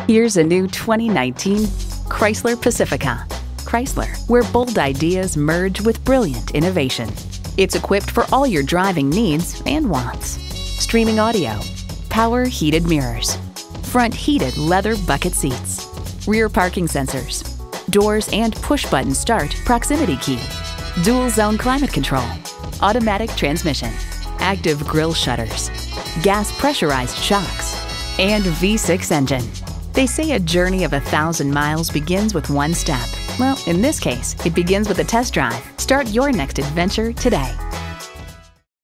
Here's a new 2019 Chrysler Pacifica. Chrysler, where bold ideas merge with brilliant innovation. It's equipped for all your driving needs and wants. Streaming audio, power heated mirrors, front heated leather bucket seats, rear parking sensors, doors and push-button start proximity key, dual zone climate control, automatic transmission, active grille shutters, gas pressurized shocks, and V6 engine. They say a journey of 1,000 miles begins with one step. Well, in this case, it begins with a test drive. Start your next adventure today.